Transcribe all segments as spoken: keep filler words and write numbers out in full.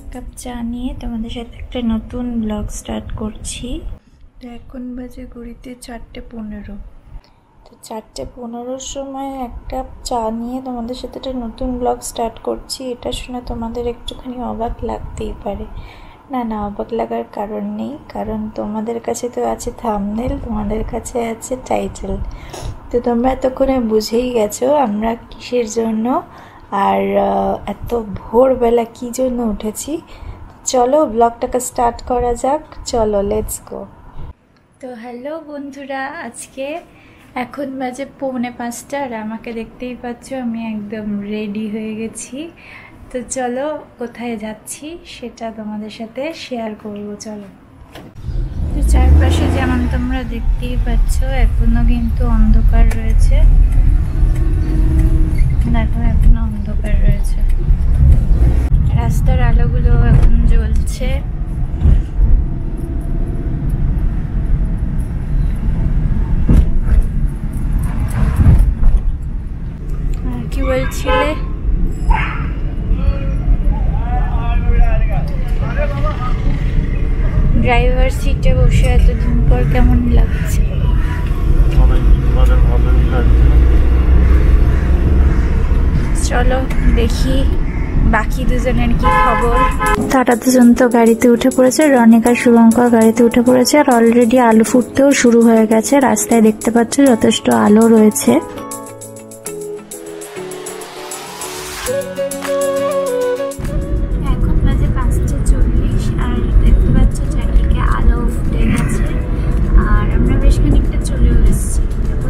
Cup চা নিয়ে তোমাদের সাথে একটা নতুন ব্লগ স্টার্ট করছি। তো এখন বাজে ঘড়িতে চারটে পনেরো। তো চারটে পনেরোর সময় এক কাপ চা নিয়ে তোমাদের সাথে একটা নতুন ব্লগ স্টার্ট করছি। এটা শুনে তোমাদের একটুখানি অবাক লাগতেই পারে। না না, অবাক লাগার কারণ নেই, কারণ তোমাদের কাছে তো আছে থাম্বনেল, তোমাদের কাছে আছে টাইটেল। তো তোমরা এতক্ষণে বুঝেই গেছো আমরা কিসের জন্য আর এত ভোরবেলা কী জন্য উঠেছি। চলো ব্লগটাকে স্টার্ট করা যাক, চলো লেটস গো। তো হ্যালো বন্ধুরা, আজকে এখন বাজে পৌনে পাঁচটা আর আমাকে দেখতেই পাচ্ছ আমি একদম রেডি হয়ে গেছি। তো চলো কোথায় যাচ্ছি সেটা তোমাদের সাথে শেয়ার করবো। চলো, তো চারপাশে যেমন তোমরা দেখতেই পাচ্ছ এখনো কিন্তু অন্ধকার রয়েছে। দেখো এখনো অন্ধকার রয়েছে, রাস্তার আলোগুলো এখন জ্বলছে। আর কি বলছিলে? ড্রাইভার সিটে বসে এতদিন পর কেমন লাগছে? চলো দেখি বাকি দুজনের কি খবর। তারা দুজন তো গাড়িতে উঠে পড়েছে, রনিকা শুভঙ্কর গাড়িতে উঠে পড়েছে আর অলরেডি আলো ফুটতেও শুরু হয়ে গেছে। রাস্তায় দেখতে পাচ্ছ যথেষ্ট আলো রয়েছে। এখন বাজে পাঁচটা চল্লিশ আর দেখতে পাচ্ছ চারদিকে আলো ফুটে গেছে আর আমরা বেশ খানিকটা চলেও এসেছি।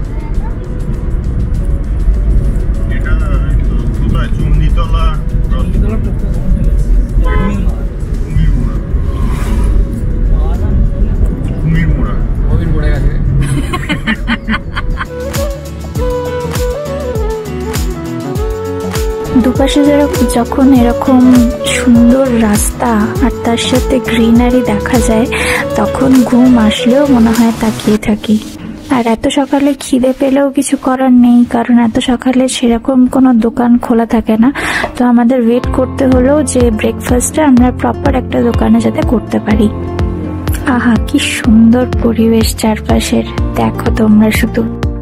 দুপাশে যখন এরকম সুন্দর রাস্তা আর তার সাথে গ্রিনারি দেখা যায় তখন ঘুম আসলেও মনে হয় তাকিয়ে থাকি। আর এত সকালে খিদে পেলেও কিছু করার নেই, কারণ এত সকালে সেরকম কোনো দোকান খোলা থাকে না। তো আমাদের ওয়েট করতে হলো যে ব্রেকফাস্টটা আমরা প্রপার একটা দোকানে যাতে করতে পারি। আহা কি সুন্দর পরিবেশ চারপাশের, দেখো তোমরা শুধু।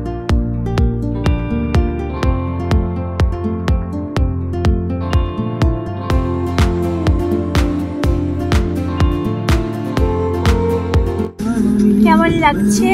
কেমন লাগছে?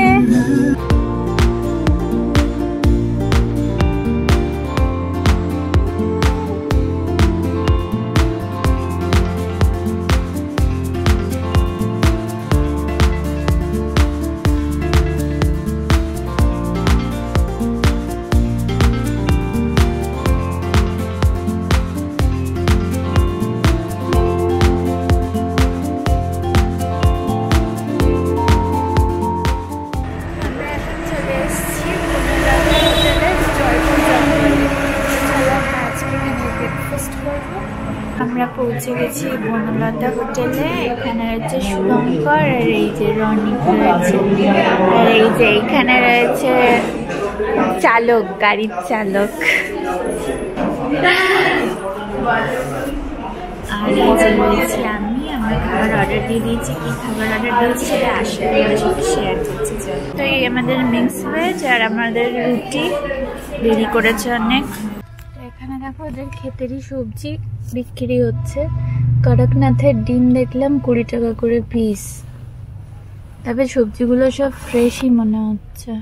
আমরা পৌঁছে গেছি বনলতা হোটেলে। এখানে রয়েছে শুভঙ্কর আর এই যে রনিকা রয়েছে আর এই যে এখানে রয়েছে চালক, গাড়ির চালক। আর এই যে রয়েছে আমি, আমার খাবার অর্ডার দিয়ে দিয়েছি। কি খাবার অর্ডার দিয়েছি সেটা আসলে আমাদের সাথে শেয়ার করছি। তো এই আমাদের মিক্স ভেজ আর আমাদের রুটি দেরি করেছে অনেক। এখানে দেখো ওদের ক্ষেতেরই সবজি বিক্রি হচ্ছে। কড়কনাথের ডিম দেখলাম কুড়ি টাকা করে পিস, তবে সবজিগুলো সব ফ্রেশই মনে হচ্ছে।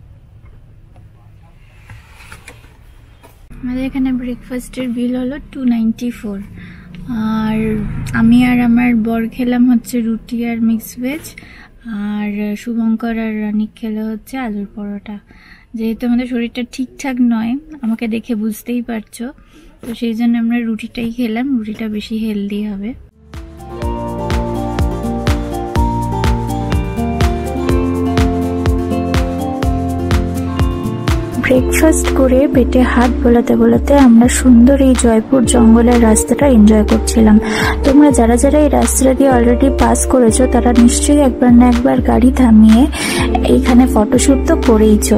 আমাদের এখানে ব্রেকফাস্টের বিল হলো টু নাইনটি ফোর আর আমি আর আমার বর খেলাম হচ্ছে রুটি আর মিক্স ভেজ, আর শুভঙ্কর আর রানিক খেলা হচ্ছে আলুর পরোটা। যেহেতু আমাদের শরীরটা ঠিকঠাক নয়, আমাকে দেখে বুঝতেই পারছো, তো সেই জন্য আমরা রুটিটাই খেলাম, রুটিটা বেশি হেলদি হবে। ব্রেকফাস্ট করে পেটে হাত বোলাতে বোলাতে আমরা সুন্দর এই জয়পুর জঙ্গলের রাস্তাটা এনজয় করছিলাম। তোমরা যারা যারা এই রাস্তাটা দিয়ে অলরেডি পাস করেছো তারা নিশ্চয়ই একবার না একবার গাড়ি থামিয়ে এইখানে ফটোশুট তো করেইছো।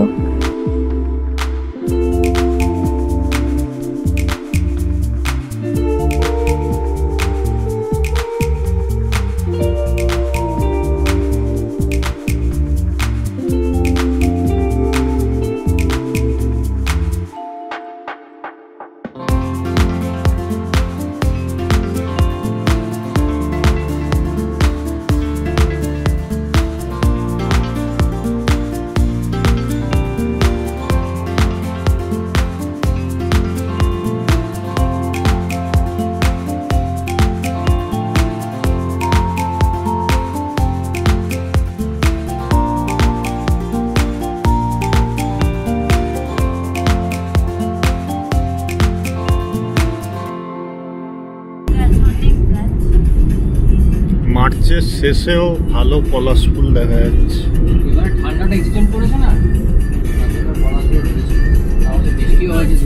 নিচের শেষেও ভালো পলাশ ফুল দেখা যাচ্ছে। এবার ঠান্ডাটা এক্সটেন্ড করেছে না, পলাশ ফুল রয়েছে, তাহলে বৃষ্টিও হয়েছে।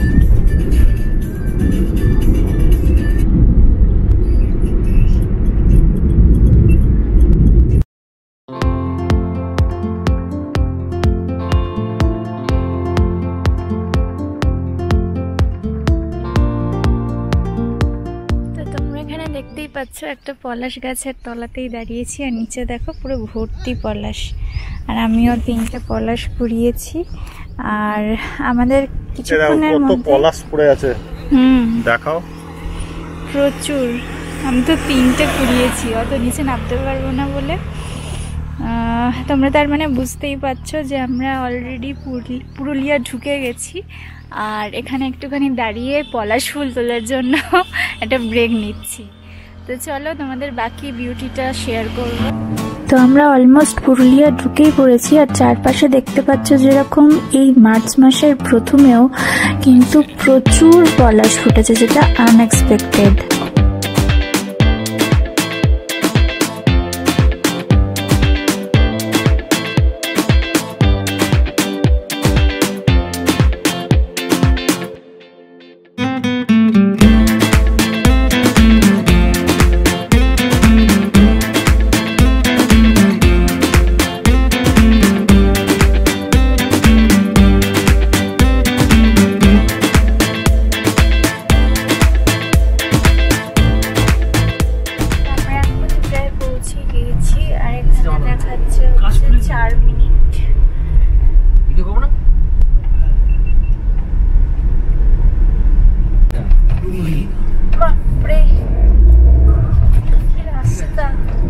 দেখতেই পাচ্ছ একটা পলাশ গাছের তলাতেই দাঁড়িয়েছি, আর নিচে দেখো পুরো ভর্তি পলাশ, আর আমিও তিনটে পলাশ কুড়িয়েছি। আর আমাদের কিছুক্ষণের মধ্যে পলাশ পড়ে আছে, হুম দেখাও, প্রচুর। আমি তো তিনটে কুড়িয়েছি, অত নিচে নামতে পারবো না বলে। তোমরা তার মানে বুঝতেই পারছো যে আমরা অলরেডি পুরুলিয়া ঢুকে গেছি, আর এখানে একটুখানি দাঁড়িয়ে পলাশ ফুল তোলার জন্য একটা ব্রেক নিচ্ছি। তো চলো তোমাদের বাকি বিউটিটা শেয়ার করব। তো আমরা অলমোস্ট পুরুলিয়া ঢুকেই পড়েছি, আর চারপাশে দেখতে পাচ্ছ যেরকম এই মার্চ মাসের প্রথমেও কিন্তু প্রচুর পলাশ ফুটেছে, যেটা আনএক্সপেক্টেড। চার মিনিট বাপরে রাস্তা।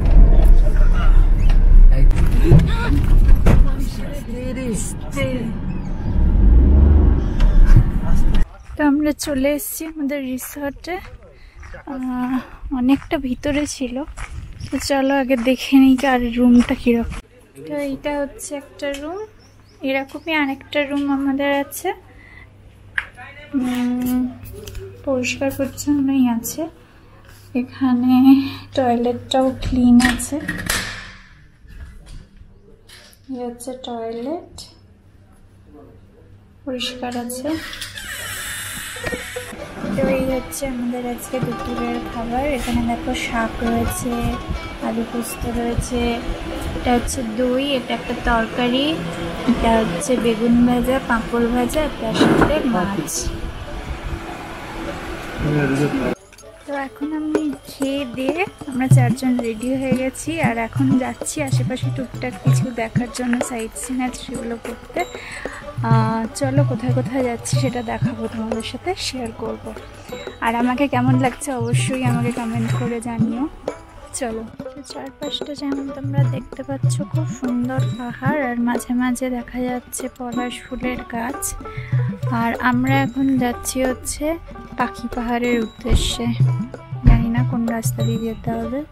তো আমরা চলে এসেছি আমাদের রিসর্টে, অনেকটা ভিতরে ছিল। তো চলো আগে দেখে নিই আর রুমটা কিরকম। তো এইটা হচ্ছে একটা রুম, এরকমই আরেকটা রুম আমাদের আছে, পরিষ্কার পরিচ্ছন্নই আছে। এখানে টয়লেটটাও ক্লিন আছে, এই হচ্ছে টয়লেট, পরিষ্কার আছে। তো এই হচ্ছে আমাদের আজকে দুপুরের খাবার। এখানে দেখো শাক রয়েছে, আলু পোস্ত রয়েছে, এটা হচ্ছে দই, এটা একটা তরকারি, এটা হচ্ছে বেগুন ভাজা, পাঁপড় ভাজা, তার সাথে মাছ। তো এখন আমি খেয়ে দিয়ে আমরা চারজন রেডি হয়ে গেছি, আর এখন যাচ্ছি আশেপাশে টুকটাক কিছু দেখার জন্য, সাইট সিন আছে সেগুলো করতে। চলো কোথায় কোথায় যাচ্ছি সেটা দেখাবো, তোমাদের সাথে শেয়ার করব। আর আমাকে কেমন লাগছে অবশ্যই আমাকে কমেন্ট করে জানিও। চলো, চারপাশটা যেমন তোমরা দেখতে পাচ্ছ খুব সুন্দর পাহাড়, আর মাঝে মাঝে দেখা যাচ্ছে পলাশ ফুলের গাছ। আর আমরা এখন যাচ্ছি হচ্ছে পাখি পাহাড়ের উদ্দেশ্যে, জানি না কোন রাস্তা দিয়ে যেতে হবে।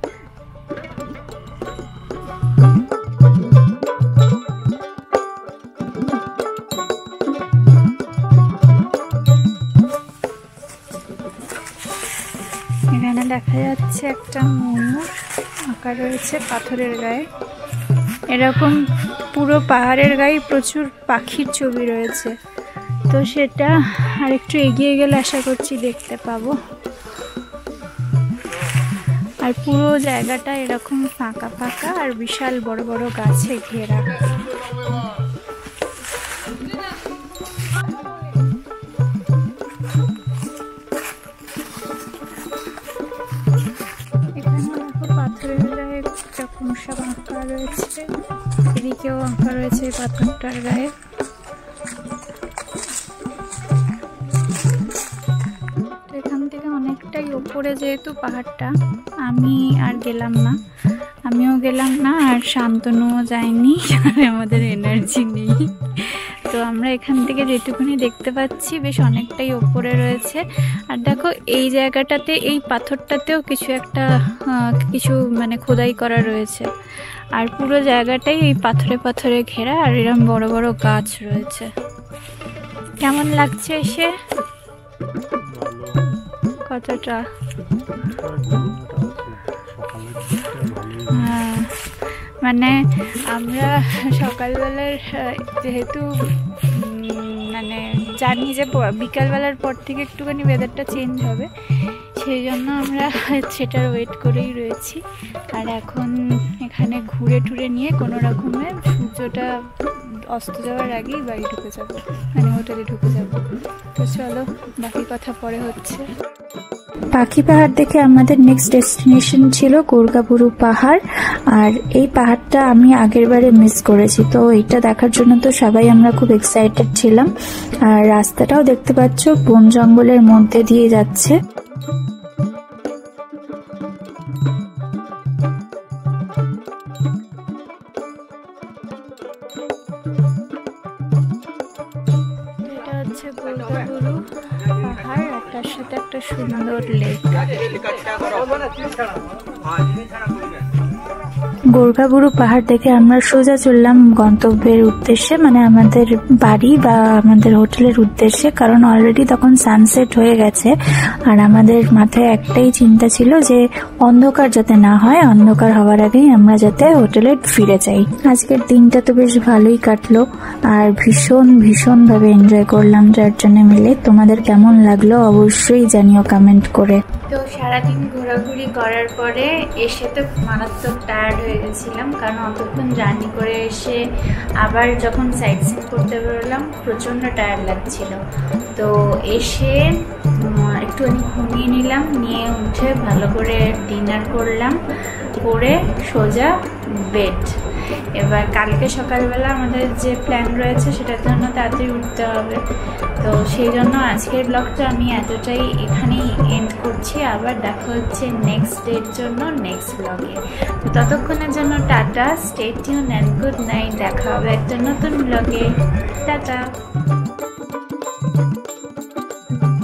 এখানে দেখা যাচ্ছে একটা ময়ূর আঁকা রয়েছে পাথরের গায়ে, এরকম পুরো পাহাড়ের গায়ে প্রচুর পাখির ছবি রয়েছে। তো সেটা আর একটু এগিয়ে গেলে আশা করছি দেখতে পাবো। আর পুরো জায়গাটা এরকম ফাঁকা ফাঁকা আর বিশাল বড় বড় গাছে ঘেরা। পাথরের গায়ে এরকম সব আঁকা রয়েছে, এদিকেও আঁকা রয়েছে পাথরটার গায়ে। এখান থেকে অনেকটাই ওপরে যেহেতু পাহাড়টা, আমি আর গেলাম না, আমিও গেলাম না, আর শান্তনুও যায়নি, আর আমাদের এনার্জি নেই। তো আমরা এখান থেকে যেটুকুনি দেখতে পাচ্ছি বেশ অনেকটাই ওপরে রয়েছে। আর দেখো এই জায়গাটাতে, এই পাথরটাতেও কিছু একটা কিছু মানে খোদাই করা রয়েছে, আর পুরো জায়গাটাই এই পাথরে পাথরে ঘেরা, আর এরকম বড় বড় গাছ রয়েছে। কেমন লাগছে এসে? কতটা মানে আমরা সকালবেলার যেহেতু মানে জানি যে বিকালবেলার পর থেকে একটুখানি ওয়েদারটা চেঞ্জ হবে, সেই জন্য আমরা সেটার ওয়েট করেই রয়েছি। আর এখন এখানে ঘুরে টুরে নিয়ে কোনো রকমে সূর্যটা অস্ত যাওয়ার আগেই বাড়ি ঢুকে যাবো, মানে হোটেলে ঢুকে যাবো। তো চলো বাকি কথা পরে হচ্ছে। পাখি পাহাড় দেখে আমাদের নেক্সট ডেস্টিনেশন ছিল গোর্গাবুরু পাহাড়। আর এই পাহাড়টা আমি আগের বারে মিস করেছি, তো এটা দেখার জন্য তো সবাই আমরা খুব এক্সাইটেড ছিলাম। আর রাস্তাটাও দেখতে পাচ্ছ বন জঙ্গলের মধ্যে দিয়ে যাচ্ছে। এটা হচ্ছে গোর্গাবুরু পাহাড়, আর তার সাথে একটা সুন্দর লেক। গোর্গাবুরু পাহাড় দেখে আমরা সোজা চললাম গন্তব্যের উদ্দেশ্যে, মানে আমাদের বাড়ি বা আমাদের হোটেলের উদ্দেশ্যে। কারণ অলরেডি তখন সানসেট হয়ে গেছে, আর আমাদের মাথায় একটাই চিন্তা ছিল যে অন্ধকার যাতে না হয়, অন্ধকার হওয়ার আগেই আমরা যাতে হোটেলে ফিরে যাই। আজকের দিনটা তো বেশ ভালোই কাটলো, আর ভীষণ ভীষণ ভাবে এনজয় করলাম চারজনে মিলে। তোমাদের কেমন লাগলো অবশ্যই জানিও কমেন্ট করে। তো সারাদিন ঘোরাঘুরি করার পরে এসে তো মারাত্মক টায়ার্ড হয়ে গেছিলাম, কারণ অতক্ষণ জার্নি করে এসে আবার যখন সাইট সিন করতে বেরোলাম প্রচণ্ড টায়ার্ড লাগছিল। তো এসে একটুখানি ঘুমিয়ে নিলাম, নিয়ে উঠে ভালো করে ডিনার করলাম, করে সোজা বেড। এবার কালকে সকালবেলা আমাদের যে প্ল্যান রয়েছে সেটার জন্য তাড়াতাড়ি উঠতে হবে। তো সেই জন্য আজকের ব্লগটা আমি এতটাই এখানেই এন্ড করছি। আবার দেখা হচ্ছে নেক্সট ডের জন্য নেক্সট ব্লগে। তো ততক্ষণের জন্য tata, stay tuned and good night. দেখা হবে একটা নতুন ব্লগে। টাটা।